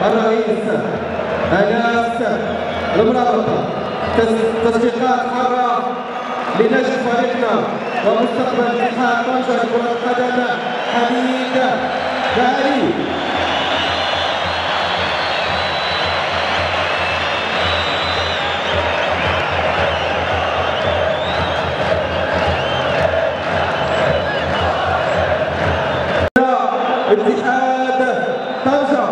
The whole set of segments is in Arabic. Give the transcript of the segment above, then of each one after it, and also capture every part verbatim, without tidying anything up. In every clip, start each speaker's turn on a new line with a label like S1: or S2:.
S1: الرئيس اناس المرابطه تصفيقات حاره لنجم فريقنا ومستقبل اتحاد طنجة لكرة القدم حميد باري. اتحاد طنجة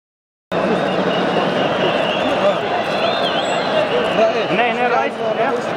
S2: Nee, nee, Reis. Ja.